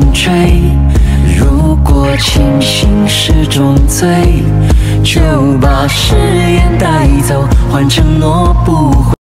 追。如果清醒是种罪，就把誓言带走，换承诺不悔。